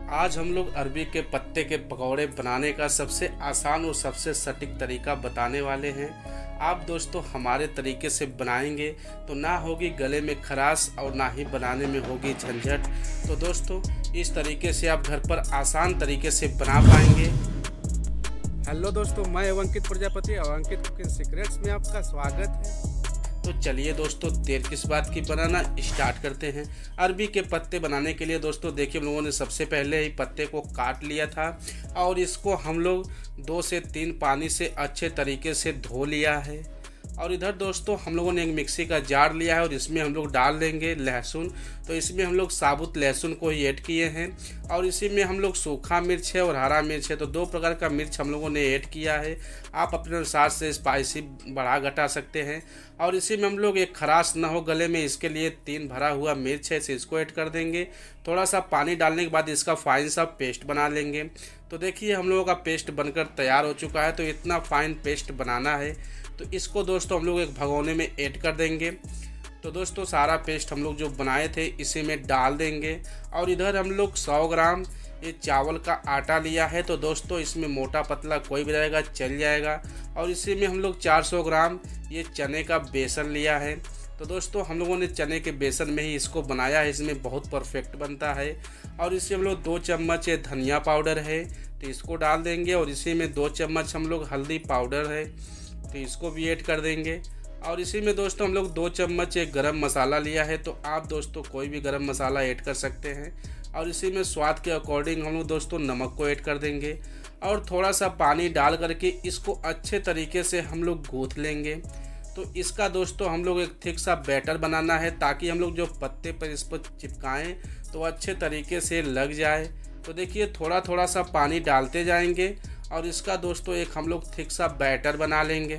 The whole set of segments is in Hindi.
आज हम लोग अरबी के पत्ते के पकौड़े बनाने का सबसे आसान और सबसे सटीक तरीका बताने वाले हैं। आप दोस्तों हमारे तरीके से बनाएंगे तो ना होगी गले में खराश और ना ही बनाने में होगी झंझट। तो दोस्तों इस तरीके से आप घर पर आसान तरीके से बना पाएंगे। हेलो दोस्तों, मैं अंकित प्रजापति और अंकित कुकिंग सीक्रेट्स में आपका स्वागत है। तो चलिए दोस्तों देर किस बात की, बनाना स्टार्ट करते हैं। अरबी के पत्ते बनाने के लिए दोस्तों देखिए हम लोगों ने सबसे पहले ही पत्ते को काट लिया था और इसको हम लोग 2 से 3 पानी से अच्छे तरीके से धो लिया है। और इधर दोस्तों हम लोगों ने एक मिक्सी का जार लिया है और इसमें हम लोग डाल देंगे लहसुन। तो इसमें हम लोग साबुत लहसुन को ही ऐड किए हैं और इसी में हम लोग सूखा मिर्च है और हरा मिर्च है, तो 2 प्रकार का मिर्च हम लोगों ने ऐड किया है। आप अपने अनुसार से स्पाइसी बढ़ा घटा सकते हैं। और इसी में हम लोग एक खराश ना हो गले में, इसके लिए 3 भरा हुआ मिर्च है, इसको ऐड कर देंगे। थोड़ा सा पानी डालने के बाद इसका फाइन सा पेस्ट बना लेंगे। तो देखिए हम लोगों का पेस्ट बनकर तैयार हो चुका है। तो इतना फाइन पेस्ट बनाना है, तो इसको दोस्तों हम लोग एक भगोने में ऐड कर देंगे। तो दोस्तों सारा पेस्ट हम लोग जो बनाए थे इसी में डाल देंगे। और इधर हम लोग 100 ग्राम ये चावल का आटा लिया है। तो दोस्तों इसमें मोटा पतला कोई भी रहेगा चल जाएगा। और इसी में हम लोग 400 ग्राम ये चने का बेसन लिया है। तो दोस्तों हम लोगों ने चने के बेसन में ही इसको बनाया है, इसमें बहुत परफेक्ट बनता है। और इसी हम लोग 2 चम्मच धनिया पाउडर है, तो इसको डाल देंगे। और इसी में 2 चम्मच हम लोग हल्दी पाउडर है, तो इसको भी ऐड कर देंगे। और इसी में दोस्तों हम लोग 2 चम्मच एक गरम मसाला लिया है, तो आप दोस्तों कोई भी गरम मसाला ऐड कर सकते हैं। और इसी में स्वाद के अकॉर्डिंग हम लोग दोस्तों नमक को ऐड कर देंगे। और थोड़ा सा पानी डाल करके इसको अच्छे तरीके से हम लोग गूँथ लेंगे। तो इसका दोस्तों हम लोग एक थिक सा बैटर बनाना है, ताकि हम लोग जो पत्ते पर इस पर चिपकाएँ तो अच्छे तरीके से लग जाए। तो देखिए थोड़ा थोड़ा सा पानी डालते जाएंगे और इसका दोस्तों एक हम लोग थिक सा बैटर बना लेंगे।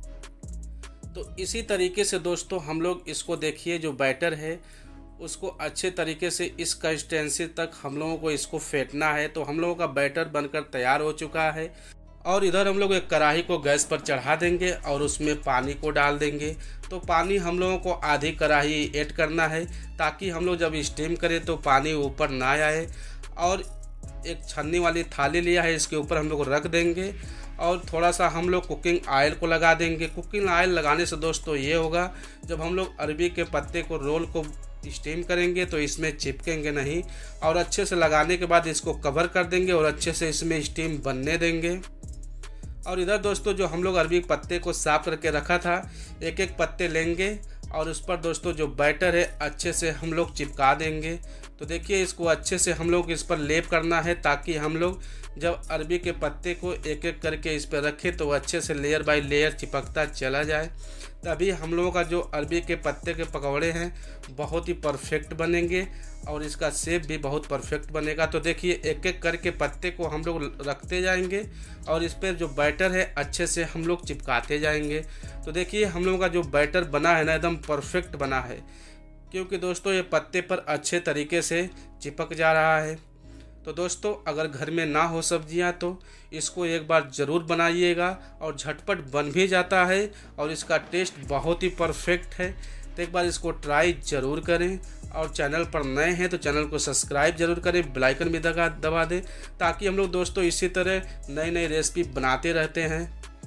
तो इसी तरीके से दोस्तों हम लोग इसको देखिए जो बैटर है उसको अच्छे तरीके से इस कंसिस्टेंसी तक हम लोगों को इसको फेंटना है। तो हम लोगों का बैटर बनकर तैयार हो चुका है। और इधर हम लोग एक कढ़ाई को गैस पर चढ़ा देंगे और उसमें पानी को डाल देंगे। तो पानी हम लोगों को आधी कढ़ाई ऐड करना है, ताकि हम लोग जब स्टीम करें तो पानी ऊपर ना आए। और एक छन्नी वाली थाली लिया है, इसके ऊपर हम लोग रख देंगे और थोड़ा सा हम लोग कुकिंग ऑयल को लगा देंगे। कुकिंग ऑयल लगाने से दोस्तों ये होगा, जब हम लोग अरबी के पत्ते को रोल को स्टीम करेंगे तो इसमें चिपकेंगे नहीं। और अच्छे से लगाने के बाद इसको कवर कर देंगे और अच्छे से इसमें स्टीम बनने देंगे। और इधर दोस्तों जो हम लोग अरबी पत्ते को साफ करके रखा था, एक एक पत्ते लेंगे और उस पर दोस्तों जो बैटर है अच्छे से हम लोग चिपका देंगे। तो देखिए इसको अच्छे से हम लोग इस पर लेप करना है, ताकि हम लोग जब अरबी के पत्ते को एक एक करके इस पर रखें तो अच्छे से लेयर बाय लेयर चिपकता चला जाए। तभी हम लोगों का जो अरबी के पत्ते के पकौड़े हैं बहुत ही परफेक्ट बनेंगे और इसका शेप भी बहुत परफेक्ट बनेगा। तो देखिए एक एक करके पत्ते को हम लोग रखते जाएंगे और इस पर जो बैटर है अच्छे से हम लोग चिपकाते जाएंगे। तो देखिए हम लोगों का जो बैटर बना है ना एकदम परफेक्ट बना है, क्योंकि दोस्तों ये पत्ते पर अच्छे तरीके से चिपक जा रहा है। तो दोस्तों अगर घर में ना हो सब्जियां तो इसको एक बार ज़रूर बनाइएगा और झटपट बन भी जाता है और इसका टेस्ट बहुत ही परफेक्ट है। तो एक बार इसको ट्राई ज़रूर करें। और चैनल पर नए हैं तो चैनल को सब्सक्राइब जरूर करें, बेल आइकन भी दबा दें, ताकि हम लोग दोस्तों इसी तरह नई नई रेसिपी बनाते रहते हैं।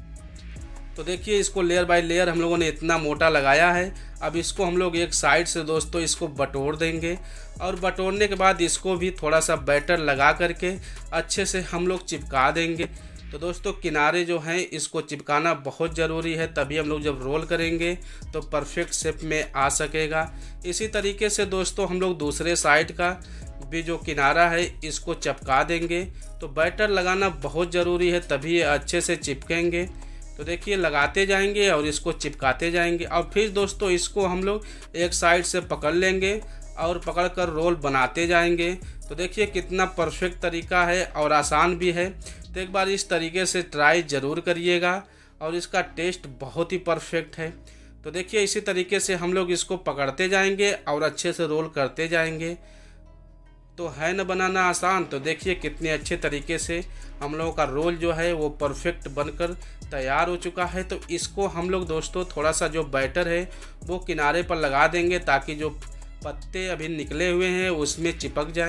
तो देखिए इसको लेयर बाय लेयर हम लोगों ने इतना मोटा लगाया है। अब इसको हम लोग एक साइड से दोस्तों इसको बटोर देंगे और बटोरने के बाद इसको भी थोड़ा सा बैटर लगा करके अच्छे से हम लोग चिपका देंगे। तो दोस्तों किनारे जो हैं इसको चिपकाना बहुत ज़रूरी है, तभी हम लोग जब रोल करेंगे तो परफेक्ट शेप में आ सकेगा। इसी तरीके से दोस्तों हम लोग दूसरे साइड का भी जो किनारा है इसको चिपका देंगे। तो बैटर लगाना बहुत ज़रूरी है, तभी ये अच्छे से चिपकेंगे। तो देखिए लगाते जाएंगे और इसको चिपकाते जाएंगे और फिर दोस्तों इसको हम लोग एक साइड से पकड़ लेंगे और पकड़कर रोल बनाते जाएंगे। तो देखिए कितना परफेक्ट तरीका है और आसान भी है। तो एक बार इस तरीके से ट्राई ज़रूर करिएगा और इसका टेस्ट बहुत ही परफेक्ट है। तो देखिए इसी तरीके से हम लोग इसको पकड़ते जाएंगे और अच्छे से रोल करते जाएंगे। तो है न बनाना आसान। तो देखिए कितने अच्छे तरीके से हम लोगों का रोल जो है वो परफेक्ट बनकर तैयार हो चुका है। तो इसको हम लोग दोस्तों थोड़ा सा जो बैटर है वो किनारे पर लगा देंगे, ताकि जो पत्ते अभी निकले हुए हैं उसमें चिपक जाएं।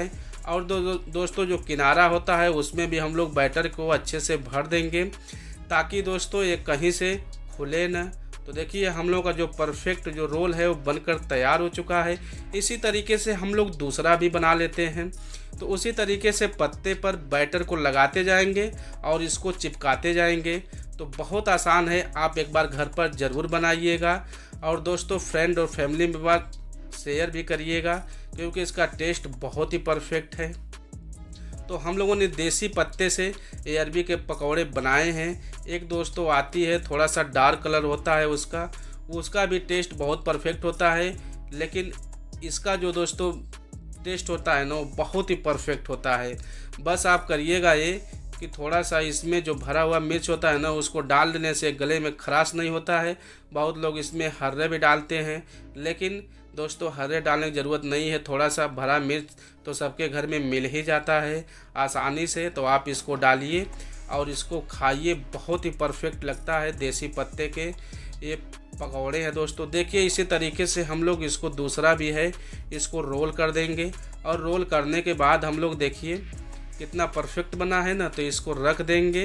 और दोस्तों जो किनारा होता है उसमें भी हम लोग बैटर को अच्छे से भर देंगे ताकि दोस्तों ये कहीं से खुले ना। तो देखिए हम लोग का जो परफेक्ट जो रोल है वो बनकर तैयार हो चुका है। इसी तरीके से हम लोग दूसरा भी बना लेते हैं। तो उसी तरीके से पत्ते पर बैटर को लगाते जाएंगे और इसको चिपकाते जाएंगे। तो बहुत आसान है, आप एक बार घर पर ज़रूर बनाइएगा और दोस्तों फ्रेंड और फैमिली में शेयर भी करिएगा क्योंकि इसका टेस्ट बहुत ही परफेक्ट है। तो हम लोगों ने देसी पत्ते से ये अरबी के पकौड़े बनाए हैं। एक दोस्तों आती है थोड़ा सा डार्क कलर होता है उसका भी टेस्ट बहुत परफेक्ट होता है, लेकिन इसका जो दोस्तों टेस्ट होता है ना वो बहुत ही परफेक्ट होता है। बस आप करिएगा ये कि थोड़ा सा इसमें जो भरा हुआ मिर्च होता है ना उसको डाल देने से गले में खराश नहीं होता है। बहुत लोग इसमें हर्रे भी डालते हैं, लेकिन दोस्तों हरे डालने की ज़रूरत नहीं है। थोड़ा सा भरा मिर्च तो सबके घर में मिल ही जाता है आसानी से। तो आप इसको डालिए और इसको खाइए, बहुत ही परफेक्ट लगता है। देसी पत्ते के ये पकौड़े हैं दोस्तों। देखिए इसी तरीके से हम लोग इसको दूसरा भी है इसको रोल कर देंगे और रोल करने के बाद हम लोग देखिए कितना परफेक्ट बना है ना। तो इसको रख देंगे।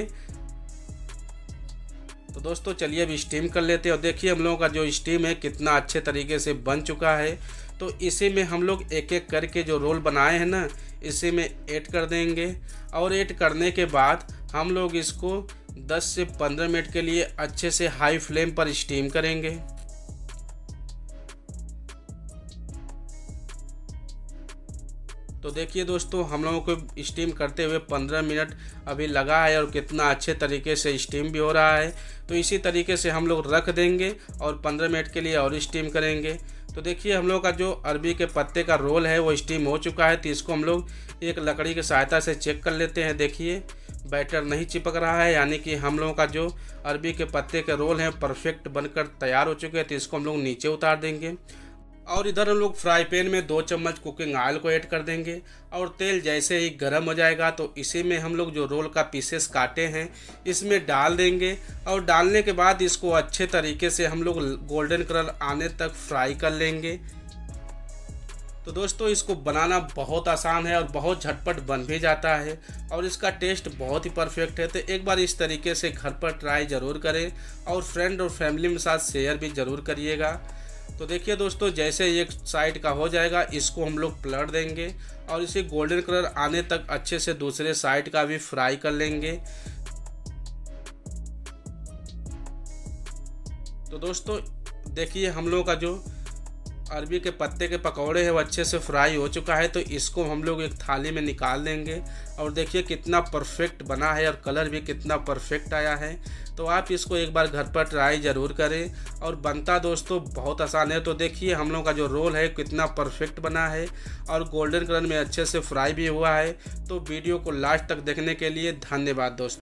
तो दोस्तों चलिए अब स्टीम कर लेते हैं और देखिए हम लोगों का जो स्टीम है कितना अच्छे तरीके से बन चुका है। तो इसी में हम लोग एक एक करके जो रोल बनाए हैं ना इसी में ऐड कर देंगे और ऐड करने के बाद हम लोग इसको 10 से 15 मिनट के लिए अच्छे से हाई फ्लेम पर स्टीम करेंगे। तो देखिए दोस्तों हम लोगों को स्टीम करते हुए 15 मिनट अभी लगा है और कितना अच्छे तरीके से स्टीम भी हो रहा है। तो इसी तरीके से हम लोग रख देंगे और 15 मिनट के लिए और स्टीम करेंगे। तो देखिए हम लोग का जो अरबी के पत्ते का रोल है वो स्टीम हो चुका है। तो इसको हम लोग एक लकड़ी की सहायता से चेक कर लेते हैं। देखिए बैटर नहीं चिपक रहा है, यानी कि हम लोगों का जो अरबी के पत्ते के रोल हैं परफेक्ट बनकर तैयार हो चुके हैं। तो इसको हम लोग नीचे उतार देंगे और इधर हम लोग फ्राई पैन में 2 चम्मच कुकिंग ऑयल को ऐड कर देंगे और तेल जैसे ही गर्म हो जाएगा तो इसी में हम लोग जो रोल का पीसेस काटे हैं इसमें डाल देंगे और डालने के बाद इसको अच्छे तरीके से हम लोग गोल्डन कलर आने तक फ्राई कर लेंगे। तो दोस्तों इसको बनाना बहुत आसान है और बहुत झटपट बन भी जाता है और इसका टेस्ट बहुत ही परफेक्ट है। तो एक बार इस तरीके से घर पर ट्राई ज़रूर करें और फ्रेंड और फैमिली के साथ शेयर भी ज़रूर करिएगा। तो देखिए दोस्तों जैसे एक साइड का हो जाएगा इसको हम लोग पलट देंगे और इसे गोल्डन कलर आने तक अच्छे से दूसरे साइड का भी फ्राई कर लेंगे। तो दोस्तों देखिए हम लोग का जो अरबी के पत्ते के पकौड़े हैं वो अच्छे से फ्राई हो चुका है। तो इसको हम लोग एक थाली में निकाल देंगे और देखिए कितना परफेक्ट बना है और कलर भी कितना परफेक्ट आया है। तो आप इसको एक बार घर पर ट्राई ज़रूर करें और बनता दोस्तों बहुत आसान है। तो देखिए हम लोग का जो रोल है कितना परफेक्ट बना है और गोल्डन कलर में अच्छे से फ्राई भी हुआ है। तो वीडियो को लास्ट तक देखने के लिए धन्यवाद दोस्तों।